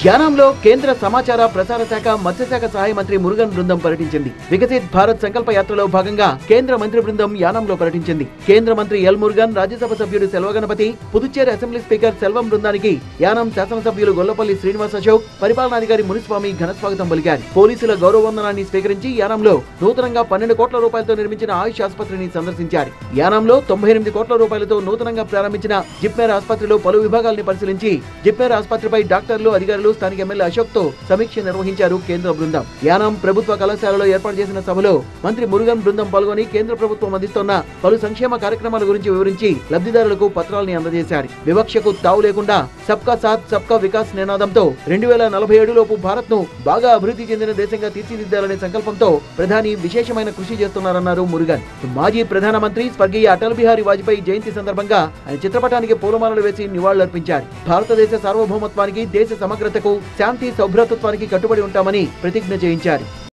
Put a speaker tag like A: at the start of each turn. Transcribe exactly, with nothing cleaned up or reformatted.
A: యానాంలో కేంద్ర సమాచార ప్రసార శాఖ మత్స్యశాఖ సహాయ మంత్రి మురుగన్ బృందం పర్యటించింది. వికసిత్ భారత్ సంకల్ప యాత్రలో భాగంగా కేంద్ర మంత్రి బృందం యానాంలో పర్యటించింది. కేంద్ర మంత్రి ఎల్ మురుగన్, రాజ్యసభ సభ్యుడు సెల్వగణపతి, పుదుచ్చేరి అసెంబ్లీ స్పీకర్ సెల్వం బృందానికి యానాం శాసనసభ్యులు గొల్లపల్లి శ్రీనివాస్ అశోక్, పరిపాలనాధికారి మునిస్వామి ఘనస్వాగతం పలికారు. పోలీసుల గౌరవవందనాన్ని స్వీకరించి యానాంలో నూతనంగా పన్నెండు కోట్ల రూపాయలతో నిర్మించిన ఆయుష్ ఆసుపత్రిని సందర్శించారు. యానాంలో తొంభై ఎనిమిది కోట్ల రూపాయలతో నూతనంగా ప్రారంభించిన జిప్మేర్ ఆసుపత్రిలో పలు విభాగాలను పరిశీలించి జిప్మేర్ ఆసుపత్రిపై డాక్టర్లు, అధికారులు, స్థానిక ఎమ్మెల్యే అశోక్ తో సమీక్ష నిర్వహించారు కేంద్ర బృందం. యానాం ప్రభుత్వ కళాశాలలో ఏర్పాటు చేసిన సభలో మంత్రి మురుగన్ బృందం పాల్గొని కేంద్ర ప్రభుత్వం అందిస్తున్న పలు సంక్షేమ కార్యక్రమాల గురించి వివరించి లబ్ధిదారులకు పత్రాలను అందజేశారు. వివక్షకు తావు లేకుండా సబ్కా సాత్ సబ్కా వికాస్ నినాదంతో రెండు వేల నలభై ఏడు లోపు భారత్ ను బాగా అభివృద్ధి చెందిన దేశంగా తీర్చిదిద్దాలనే సంకల్పంతో ప్రధాని విశేషమైన కృషి చేస్తున్నారన్నారు మురుగన్. మాజీ ప్రధానమంత్రి స్వర్గీయ అటల్ బిహారీ వాజ్పేయి జయంతి సందర్భంగా ఆయన చిత్రపటానికి పూలమాలలు వేసి నివాళులర్పించారు. భారతదేశ సార్వభౌమత్వానికి, దేశ సమగ్రతకు, శాంతి సౌభ్రతత్వానికి కట్టుబడి ఉంటామని ప్రతిజ్ఞ చేయించారు.